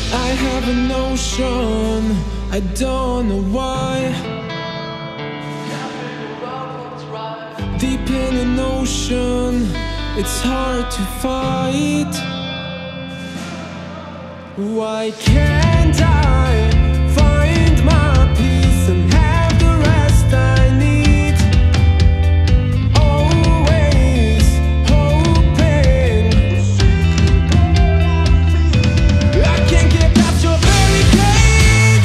I have a notion, I don't know why. Deep in an ocean, it's hard to fight. Why can't I find my peace and have the rest I need? Always hoping. I can't get past your barricade.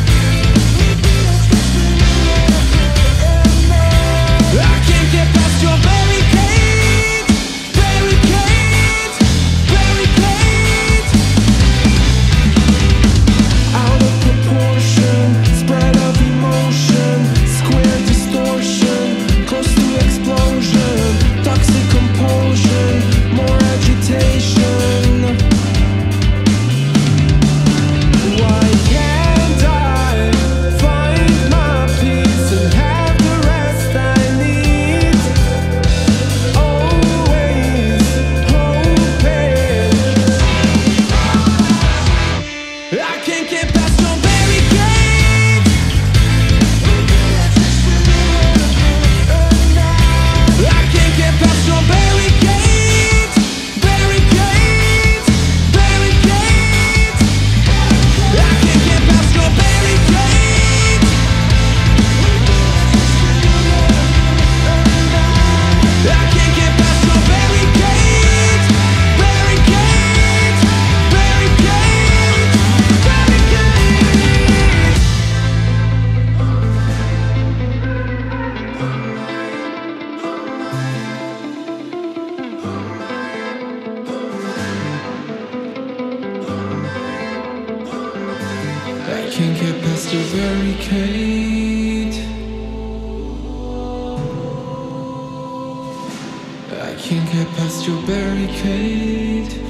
I can't get past your barricade. Barricade, barricade. Out of proportion, spread of emotion, square distortion, close to explosion, toxic compulsion, more agitation. Why can't I find my peace and have the rest I need? Always hoping. I can't get past your barricade. I can't get past your barricade. Barricade, barricade. I can't get past your barricade. I can't get past your barricade. Barricade, barricade, barricade. I can't get past your barricade. I can't get past your barricade.